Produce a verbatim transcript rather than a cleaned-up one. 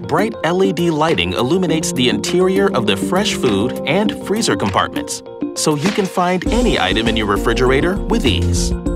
bright L E D lighting illuminates the interior of the fresh food and freezer compartments, so you can find any item in your refrigerator with ease.